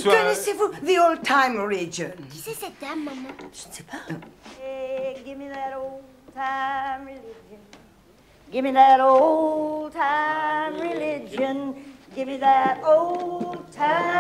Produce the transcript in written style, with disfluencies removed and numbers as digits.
bonsoir. Connaissez-vous The Old Time Religion? Qui c'est cette dame, maman? Je ne sais pas. Hey, give me that old time religion. Give me that old time religion. Give me that old time